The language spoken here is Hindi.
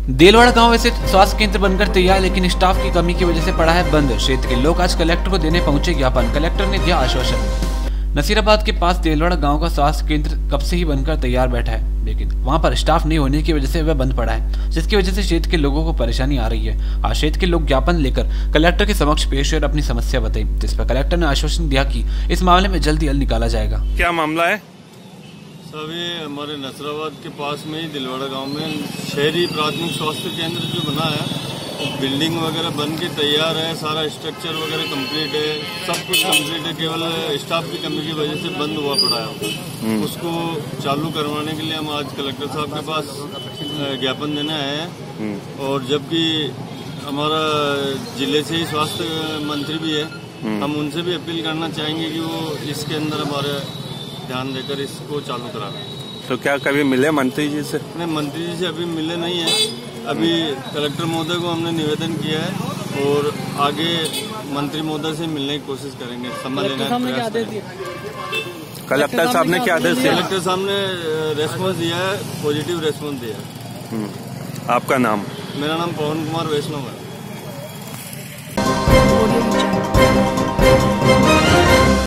देलवाड़ा गांव स्थित स्वास्थ्य केंद्र बनकर तैयार, लेकिन स्टाफ की कमी की वजह से पड़ा है बंद। क्षेत्र के लोग आज कलेक्टर को देने पहुंचे ज्ञापन। कलेक्टर ने दिया आश्वासन। नसीराबाद के पास देलवाड़ा गांव का स्वास्थ्य केंद्र कब से ही बनकर तैयार बैठा है, लेकिन वहां पर स्टाफ नहीं होने की वजह से वह बंद पड़ा है, जिसकी वजह से क्षेत्र के लोगों को परेशानी आ रही है। आज क्षेत्र के लोग ज्ञापन लेकर कलेक्टर के समक्ष पेश हुए और अपनी समस्या बताई, जिस पर कलेक्टर ने आश्वासन दिया कि इस मामले में जल्दी हल निकाला जाएगा। क्या मामला है? सभी हमारे नसराबाद के पास में ही दिलवाड़ा गांव में शहरी प्राथमिक स्वास्थ्य केंद्र जो बना है, बिल्डिंग वगैरह बन के तैयार है, सारा स्ट्रक्चर वगैरह कंप्लीट है, सब कुछ कंप्लीट है, केवल स्टाफ की कमी की वजह से बंद हुआ पड़ा है। उसको चालू करवाने के लिए हम आज कलेक्टर साहब के पास ज्ञापन देने आए हैं। और जबकि हमारा जिले से ही स्वास्थ्य मंत्री भी है, हम उनसे भी अपील करना चाहेंगे कि वो इसके अंदर हमारे ध्यान देकर इसको चालू करा। तो क्या कभी मिले मंत्री जी से? नहीं, मंत्री जी से अभी मिले नहीं है। अभी कलेक्टर महोदय को हमने निवेदन किया है और आगे मंत्री महोदय से मिलने की कोशिश करेंगे। समय लेना कलेक्टर साहब ने क्या आदेश दिया? कलेक्टर साहब ने रेस्पॉन्स दिया है, पॉजिटिव रेस्पॉन्स दिया है। आपका नाम? मेरा नाम पवन कुमार वैष्णव है।